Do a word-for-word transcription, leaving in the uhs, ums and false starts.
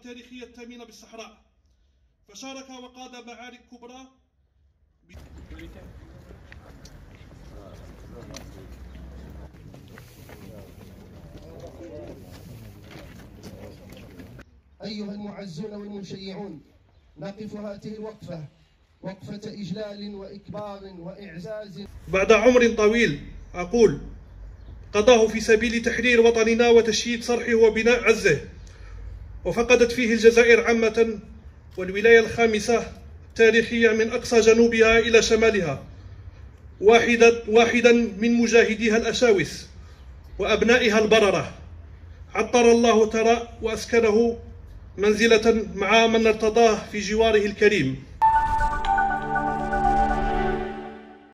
التاريخية الثمينة بالصحراء، فشارك وقاد معارك كبرى. أيها المعزون والمشيعون، نقف هذه الوقفة وقفة إجلال وإكبار وإعزاز بعد عمر طويل أقول قضاه في سبيل تحرير وطننا وتشييد صرحه وبناء عزه، وفقدت فيه الجزائر عامة والولاية الخامسة التاريخية من أقصى جنوبها إلى شمالها واحدا واحدا من مجاهديها الأشاوس وأبنائها البررة، عطر الله ترى وأسكنه منزلة مع من ارتضاه في جواره الكريم.